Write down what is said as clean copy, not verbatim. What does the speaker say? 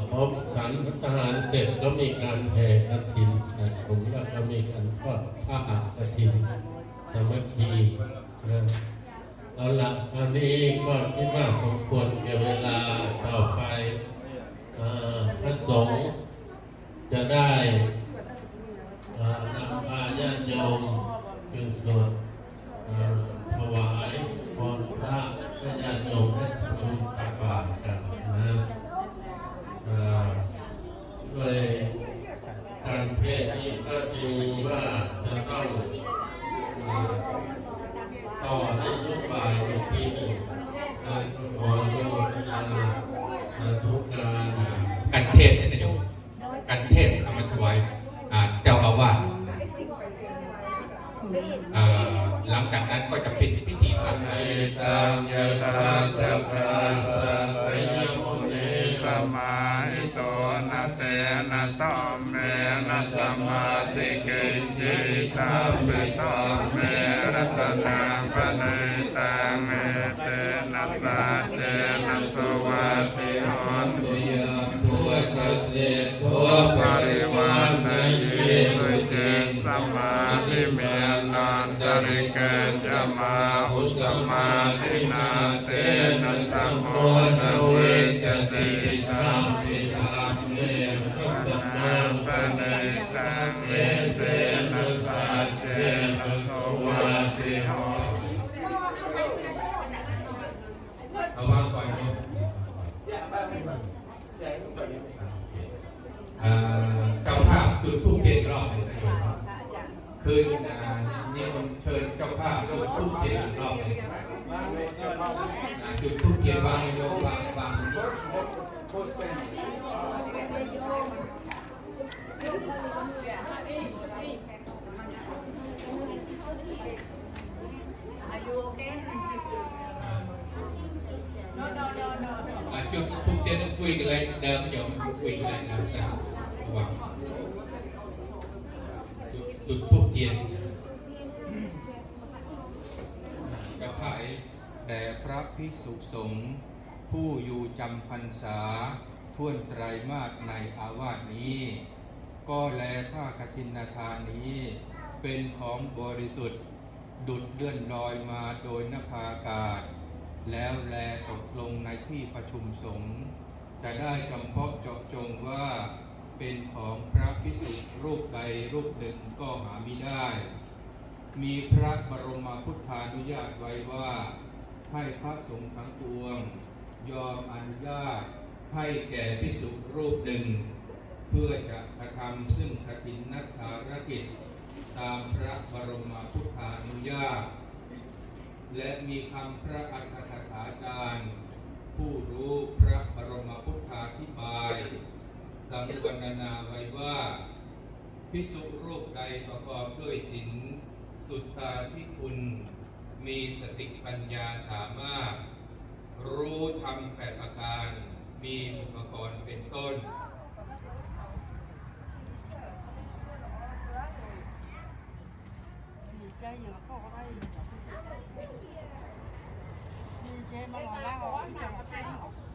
พบฉันทหารเสร็จก็มีการแห่กฐินผมก็มีการทอดผ้ากฐินสามัคคีนะเอาละอันนี้ก็คิดว่าสมควรแก่เวลาต่อไปพระสงฆ์จะได้นำพาญาติโยมขึ้นสวดถวายพรพระให้ญาติโยมได้ทำบุญตักบาตรกันนะด้วยการเทศน์นี้ก็ดูว่าจะต้องต่อในช่วงบ่ายอีกทีหนึ่งการขอโยมทุกการเทศน์นะโยมการเทศน์นำมาถวายเจ้าอาวาสหลังจากนั้นก็จะเป็นพิธีตักบาตรตังยะถาสัพพะสัพพยมุนีสมาหิโตนะเตนะสัมเมนะสัมมาทิกิจิตัมปิตัมเมรัตนังปะเนตังเมเตนะสัจเจนะสวัสดิโหติทุกขสิทธุปริวานยิสุจิตสัมมาทิเมนันตริเกจมาอุสมาทินาเตนะสัมโพธเวจติสัมปิธรรมเมตุตังปะเนตังเมเตนะสัจเจนะสวัสดิโหเอาวางก่อนเจ้าภาพคือทุก7 รอบเลยนะครับคืนนี่มันเชิญเจ้าภาพจุดทุก7 รอบเลยจุดทุก7วางโยมวางจุดทุก7ต้องคุยกันเลยเดิมโยมคุยกันเลยนะครับวางจุดทุกเทียนกระไผ่แด่พระภิกษุสงฆ์ผู้อยู่จำพรรษาท่วนไตรมาสในอาวาสนี้ก็แลผ้ากฐินทานนี้เป็นของบริสุทธิ์ดุจเลื่อนลอยมาโดยนภาอากาศแล้วแลตกลงในที่ประชุมสงฆ์จะได้จำเพาะเจาะจงว่าเป็นของพระภิกษุรูปใดรูปหนึ่งก็หามิได้มีพระบรมพุทธานุญาตไว้ว่าให้พระสงฆ์ทั้งปวงยอมอนุญาตให้แก่ภิกษุรูปหนึ่งเพื่อจะกระทำซึ่งกฐินนักภารกิจตามพระบรมพุทธานุญาตและมีคำพระอัฏฐกถาจารย์ผู้รู้พระบรมพุทธาธิบายสังวรณาไว้ว่าภิกษุรูปใดประกอบด้วยศีลสุตตาธิคุณมีสติปัญญาสามารถรู้ธรรม8 ประการมีอุปกรณ์เป็นต้นดีใจอยู่แล้วก็ได้ดีใจมาหล่อล่าออกจากประเทศ